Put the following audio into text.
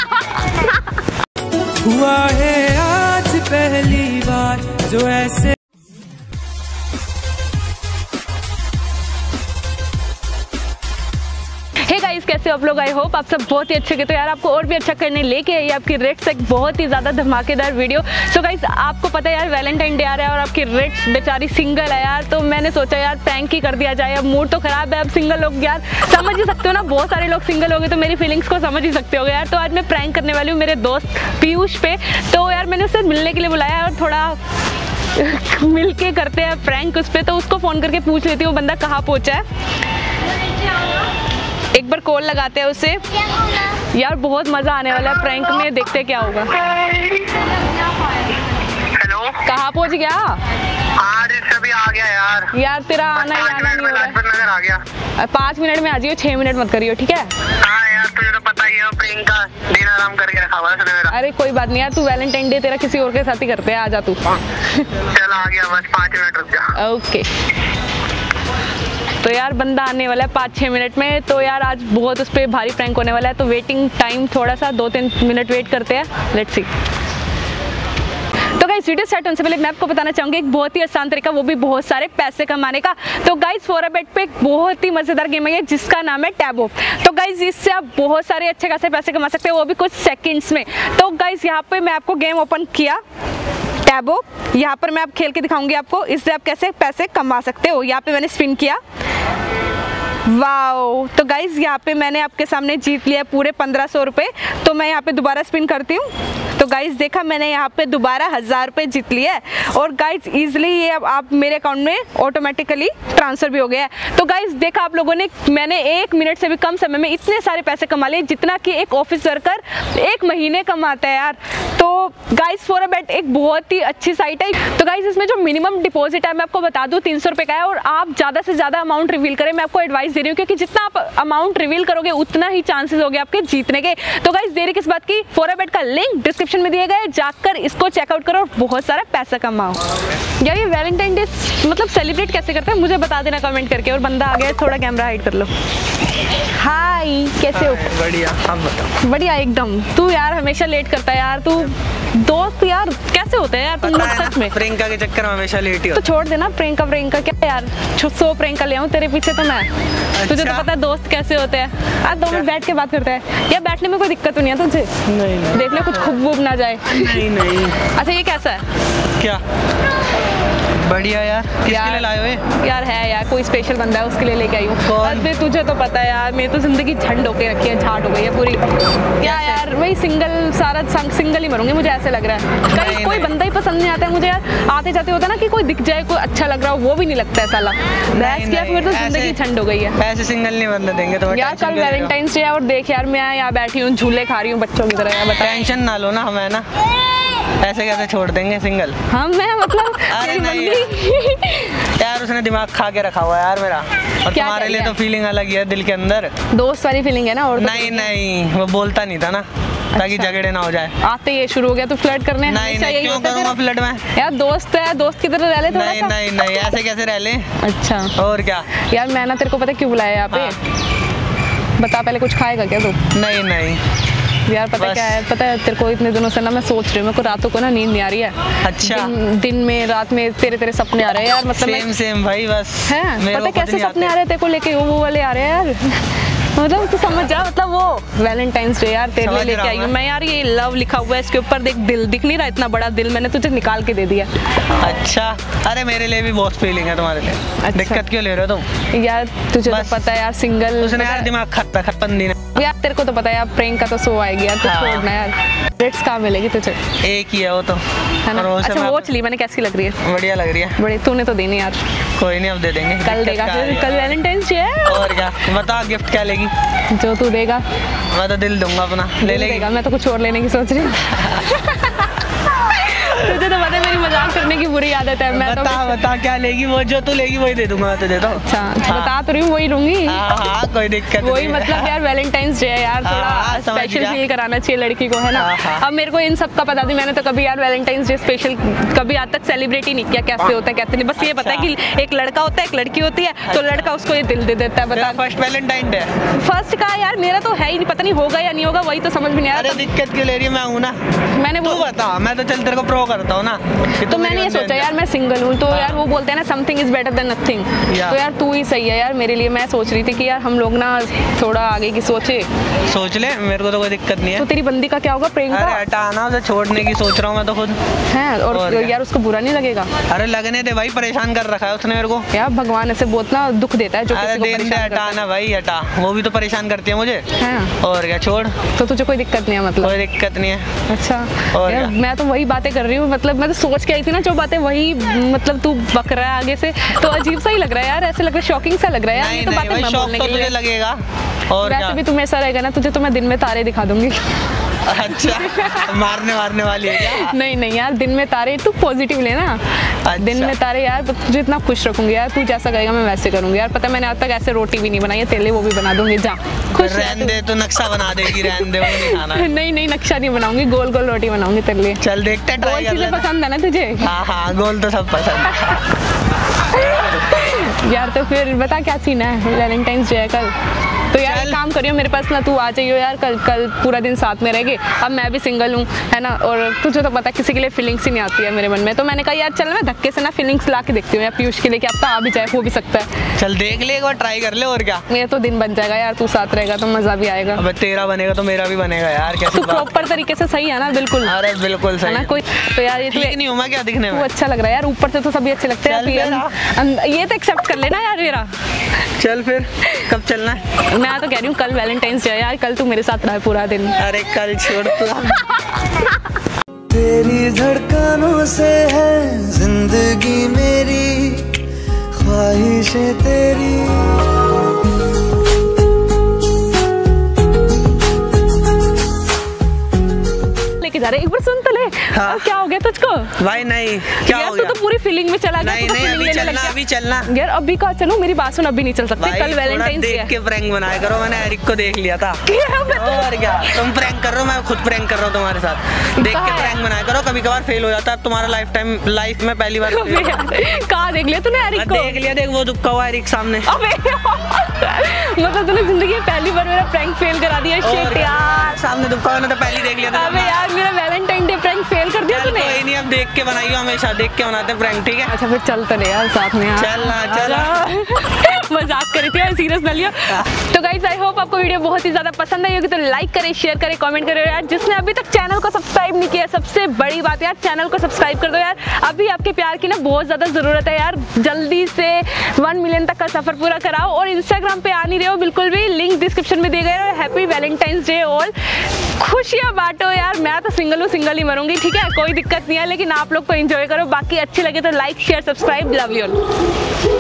हुआ है आज पहली बार जो ऐसे। हे गाइस, कैसे हो आप लोग? आई होप आप सब बहुत ही अच्छे के। तो यार आपको और भी अच्छा करने लेके आई आपकी रिट्स एक बहुत ही ज़्यादा धमाकेदार वीडियो। सो गाइस, आपको पता है यार वैलेंटाइन डे आ रहा है और आपकी रिट्स बेचारी सिंगल है यार, तो मैंने सोचा यार प्रैंक ही कर दिया जाए। अब मूड तो खराब है, अब सिंगल लोग यार समझ ही सकते हो ना, बहुत सारे लोग सिंगल हो गए तो मेरी फीलिंग्स को समझ ही सकते हो यार। तो आज मैं प्रैंक करने वाली हूँ मेरे दोस्त पीयूष पे। तो यार मैंने उससे मिलने के लिए बुलाया और थोड़ा मिलके करते हैं प्रैंक उस पर। तो उसको फ़ोन करके पूछ लेती हूँ वो बंदा कहाँ पहुँचा है। एक बार कॉल लगाते हैं उसे यार, बहुत मजा आने वाला है प्रैंक में, देखते हैं क्या होगा। हेलो, कहाँ पहुँच गया? अभी आ गया यार। यार तेरा आना ही आना नहीं हो रहा है। आ गया 5 मिनट में आ जाइयो, 6 मिनट मत करियो, ठीक है? हाँ यार, तुझे तो पता ही है प्रियंका का दिन आराम करके रखा हुआ है मेरा। अरे कोई बात नहीं यार, तू वैलेंटाइन डे तेरा किसी और के साथ ही करते हैं, आ जा तू। चल आ गया, बस 5 मिनट रुक जा। ओके, तो यार बंदा आने वाला है 5-6 मिनट में। तो यार आज बहुत उस पर भारी प्रैंक होने वाला है, तो वेटिंग टाइम थोड़ा सा 2-3 मिनट वेट करते हैं, लेट्स सी। तो गाइस, वीडियो स्टार्ट होने से पहले मैं आपको बताना चाहूँगी एक बहुत ही आसान तरीका, वो भी बहुत सारे पैसे कमाने का। तो गाइस, फोर बेट पे एक बहुत ही मज़ेदार गेम है जिसका नाम है टैबो। तो गाइस, इससे आप बहुत सारे अच्छे खासे पैसे कमा सकते हैं, वो भी कुछ सेकंड्स में। तो गाइस, यहाँ पे मैं आपको गेम ओपन किया टैबो, यहाँ पर मैं आप खेल के दिखाऊंगी आपको, इससे आप कैसे पैसे कमा सकते हो। यहाँ पे मैंने स्पिन किया, वाओ। तो गाइज यहाँ पे मैंने आपके सामने जीत लिया पूरे 1500 रुपये। तो मैं यहाँ पे दोबारा स्पिन करती हूँ। तो गाइज देखा, मैंने यहाँ पे दोबारा 1000 रुपये जीत लिया है और गाइज इजीली ये अब आप मेरे अकाउंट में ऑटोमेटिकली ट्रांसफ़र भी हो गया है। तो गाइज देखा आप लोगों ने, मैंने 1 मिनट से भी कम समय में इतने सारे पैसे कमा लिए जितना कि एक ऑफिस वर्कर 1 महीने कमाता है यार। तो गाइज फोर बेट एक बहुत ही अच्छी साइट है। तो गाइज इसमें जो मिनिमम डिपॉजिट है मैं आपको बता दूँ 300 रुपये का है, और आप ज़्यादा से ज़्यादा अमाउंट रिवील करें, मैं आपको एडवाइस दे रही हूँ, क्योंकि जितना आप अमाउंट रिवील करोगे उतना ही चांसेस हो गए आपके जीतने के। तो गाइस देरी किस बात की, फोर बेट का लिंक डिस्क्रिप्शन में दिया गया है, जाकर इसको चेकआउट करो और बहुत सारा पैसा कमाओ। यार ये वैलेंटाइन डे मतलब सेलिब्रेट कैसे करते हैं मुझे बता देना कमेंट करके। और बंदा आ गया, थोड़ा कैमरा हाइड कर लो। हाय, कैसे हो? बढ़िया, आप बताओ। बढ़िया एकदम। तू यार हमेशा लेट करता है यार, तू दोस्त यार कैसे होते हैं यार तुम लोग सच में? प्रियंका के चक्कर में हमेशा लेट ही होता। तो छोड़ देना प्रियंका क्या यार, 100 प्रियंका ले आऊं तेरे पीछे तो मैं। अच्छा। तुझे तो पता है दोस्त कैसे होते हैं। आज 2 मिनट बैठ के बात करते हैं यार, बैठने में कोई दिक्कत तो नहीं है तुझे? नहीं। देख ले कुछ खूब ना जाए। नहीं। अच्छा ये कैसा है? क्या बढ़िया यार, किसके लिए लाए हुए? यार है यार, कोई स्पेशल बंदा है उसके लिए लेके आई हूँ। अरे तुझे तो पता है यार, मेरी तो जिंदगी झंड होके रखी है, झाट हो गई है पूरी। क्या यार, वही सिंगल, सारा सिंगल ही मरूंगी मुझे ऐसे लग रहा है। कहीं कोई बंदा ही पसंद नहीं आता है मुझे यार। आते जाते होता ना कि कोई दिख जाए, कोई अच्छा लग रहा हो, वो भी नहीं लगता है साला। बहस किया फिर तो जिंदगी झंड हो गई है। ऐसे सिंगल नहीं बनने देंगे तो यार। कल वैलेंटाइन्स डे है और देख यार मैं यहाँ बैठी हूँ, झूले खा रही हूँ बच्चों की तरह। बता, टेंशन ना लो ना, हमें ना ऐसे कैसे छोड़ देंगे सिंगल। हाँ मैं मतलब अरे नहीं यार, उसने दिमाग खा के रखा हुआ है यार मेरा। और तुम्हारे लिए तो फीलिंग अलग ही है दिल के अंदर, दोस्त वाली फीलिंग है ना। और नहीं वो बोलता नहीं था ना, ताकि झगड़े ना हो जाए। आते ये शुरू हो गया तो फ्लर्ट करने। नहीं क्यों करूँगा फ्लर्ट में यार, दोस्त है, दोस्त की तरह रह ले थोड़ा सा। नहीं ऐसे कैसे रह ले। अच्छा और क्या यार, मैं ना तेरे को पता क्यों बुलाया यहाँ पे? बता, पहले कुछ खाएगा क्या तू? नहीं यार, पता क्या है, पता है तेरे को इतने दिनों से ना मैं सोच रही हूँ, मेरे को रातों को ना नींद नहीं आ रही है। अच्छा। दिन में रात में तेरे सपने आ रहे हैं यार, मतलब सेम भाई बस है। पता कैसे सपने आ रहे हैं तेरे को लेके, वो वाले आ रहे हैं यार। मतलब तू समझ जा, मतलब वो वैलेंटाइंस डे यार तेरे लिए लेके आई हूँ मैं यार। ये लव लिखा हुआ है इसके ऊपर, देख दिल दिख नहीं रहा, इतना बड़ा दिल मैंने तुझे निकाल के दे दिया। अच्छा, अरे मेरे लिए भी बहुत फीलिंग है तुम्हारे लिए। अच्छा। दिक्कत क्यों ले रहे हो तुम? यार तुझे तो पता है यार, सिंगल उसने यार दिमाग खत्म यार, तेरे को तो पता है यार, प्रियंका तो सो आएगी यार, तो छोड़ना यार। रेट्स कहाँ मिलेगी तुझे? एक ही है वो तो, है ना? अच्छा वो चली, मैंने कैसी लग रही है? बढ़िया लग रही है। बड़ी तूने तो देनी यार। कोई नहीं, अब दे देंगे, कल देगा फिर, कल वैलेंटाइंस डे है। और क्या बता, गिफ्ट क्या लेगी? जो तू देगा। मैं तो दिल दूंगा अपना, ले लेगा। मैं तो कुछ और लेने की सोच रही हूँ। तुझे तो पता है मेरी मजाक करने की बुरी आदत है। मैं बता क्या लेगी, वो जो तू लेगी वही दे दूंगा मैं तुझे तो। अच्छा बता तो रही हूँ, वही लूंगी। हाँ कोई दिक्कत नहीं। वही मतलब यार वैलेंटाइंस डे है यार, थोड़ा स्पेशल फील कराना चाहिए लड़की को, है ना। अब मेरे को इन सब का पता नहीं, मैंने तो कभी यार वैलेंटाइंस डे स्पेशल कभी आज तक सेलिब्रेट ही नहीं किया, कैसे होता है कैसे नहीं। बस ये पता है कि एक लड़का होता है एक लड़की होती है, तो लड़का उसको ये दिल दे देता है। बता फर्स्ट वैलेंटाइन डे फर्स्ट का यार मेरा तो है ही नहीं, पता नहीं होगा या नहीं होगा, वही तो समझ में नहीं आ रहा। दिक्कत क्यों ले रही है, मैं हूँ ना। मैंने तू बता, मैं तो चल तेरे को प्रो करता हूँ ना। तो मैंने ये सोचा यार मैं सिंगल हूँ, तो यार वो बोलते हैं ना something is better than nothing, तो यार तू ही सही है यार मेरे लिए। मैं सोच रही थी कि यार हम लोग ना थोड़ा आगे की सोच ले, मेरे को तो कोई दिक्कत नहीं है। तो तेरी बंदी का क्या होगा, प्रेम का? हटा ना, उसे छोड़ने की सोच रहा हूँ मैं तो खुद है। और यार उसको बुरा नहीं लगेगा? अरे लगने दे भाई, परेशान कर रखा है उसने मेरे को यार। भगवान ऐसे बहुत ना दुख देता है जो किसी को परेशान करता है। हटा ना भाई हटा, वो भी तो परेशान करती है मुझे। और क्या, छोड़। तो तुझे कोई दिक्कत नहीं है मतलब? कोई दिक्कत नहीं है। अच्छा यार मैं तो वही बातें कर रही हूँ, मतलब मैं तो सोच के आई थी ना जो बातें, वही मतलब तू बक रहा है आगे से, तो अजीब सा ही लग रहा है यार, ऐसे लग रहा है शॉकिंग सा लग रहा है यार। ये तो बातें मैं बोलने के लिए लगेगा। और वैसे भी तुम्हें ऐसा रहेगा ना, तुझे तो मैं दिन में तारे दिखा दूंगी। अच्छा मारने वाली है क्या? नहीं यार, दिन में तारे तू पॉजिटिव लेना। अच्छा। दिन में तारे यार तुझे इतना खुश रखूंगी यार, तू जैसा कहेगा मैं वैसे करूंगी यार। पता है मैंने आज तक ऐसे रोटी भी नहीं बनाई है, तेले वो भी बना दूंगी। जा खुश रहने दे, तो नक्शा बना देगी, रहने दे, वो नहीं खाना। नहीं नक्शा नहीं बनाऊंगी, गोल गोल रोटी बनाऊंगी तेरे लिए। चल देखते हैं, ट्राई कर लेना। गोल चीजें पसंद है ना तुझे? हाँ गोल तो सब पसंद है। यार तो फिर बता क्या सीन है, वैलेंटाइंस डे है कल, तो यार एक काम करियो मेरे पास ना, तू आ जाइयो यार कल पूरा दिन साथ में रहेंगे। अब मैं भी सिंगल हूँ है ना, और तुझे तो पता किसी के लिए फीलिंग्स ही नहीं आती है मेरे मन में, तो मैंने कहा यार चल मैं धक्के से ना फीलिंग्स ला के देखती हूँ यार पीयूष के लिए, कि अब तो आ भी जाए, हो भी सकता है। चल देख ले एक बार, ट्राई कर ले, और क्या। मेरा तो दिन बन जाएगा यार, तू साथ रहेगा तो मजा भी आएगा। अब तेरा बनेगा तो मेरा भी बनेगा यार। कैसे तू प्रॉपर तरीके से सही है ना? बिल्कुल। अरे बिल्कुल सही है कोई तो यार ये ठीक नहीं हूँ मैं क्या दिखने में? अच्छा लग रहा है यार, ऊपर से तो सभी अच्छे लगते हैं, ये तो एक्सेप्ट कर लेना यार मेरा। चल फिर कब चलना है? मैं तो कह रही हूँ कल वैलेंटाइंस डे है यार, कल तू मेरे साथ रहा पूरा दिन। अरे कल छोड़ तू। तेरी धड़कनों से है जिंदगी मेरी, ख्वाहिशें तेरी। जा रहे एक बार सुन तो ले। हाँ। क्या हो गया तुझको? भाई नहीं क्या यार हो गया? तू तो पूरी फीलिंग में चला गया। नहीं अभी चलना यार, अभी का चलो, मेरी बात सुन, अभी नहीं चल सकते, कल वैलेंटाइन डे है। देख के प्रैंक बनाया करो, मैंने एरिक को देख लिया था। और क्या, तुम प्रैंक कर रहे हो, मैं खुद प्रैंक कर रहा हूँ तुम्हारे साथ। देख के प्रैंक बनाया करो, कभी कभार फेल हो जाता है, तुम्हारा लाइफ में पहली बार। कहाँ देख लिया तूने एरिक को? देख लिया, देख वो दुखा हुआ एरिक सामने। मतलब तूने जिंदगी में पहली बार मेरा प्रैंक फेल करा दिया। शिट यार, सामने दुखा हुआ, तो पहले देख लिया था। अबे यार मेरा वैलेंटाइन डे प्रैंक फेल कर दिया तूने। कोई नहीं, अब देख के बनाइयो, हमेशा देख के बनाते प्रैंक, ठीक है? अच्छा फिर चल तो ले यार साथ में। चल मजाक करी थी, सीरियस ना लिया। तो गाइस आई होप आपको वीडियो बहुत ही ज्यादा पसंद आई होगी, तो लाइक करें, शेयर करें, कमेंट करें यार। जिसने अभी तक चैनल को सब्सक्राइब नहीं किया, सबसे बड़ी बात यार चैनल को सब्सक्राइब कर दो यार, अभी आपके प्यार की ना बहुत ज्यादा जरूरत है यार। जल्दी से 1 मिलियन तक का सफर पूरा कराओ, और इंस्टाग्राम पे आ नहीं रहे हो बिल्कुल भी, लिंक डिस्क्रिप्शन में दिए गए हैं। हैप्पी वैलेंटाइंस डे ऑल, खुशियां बांटो यार। मैं तो सिंगल हूँ, सिंगल ही मरूंगी, ठीक है, कोई दिक्कत नहीं है, लेकिन आप लोग को एंजॉय करो। बाकी अच्छे लगे तो like share subscribe, love you all.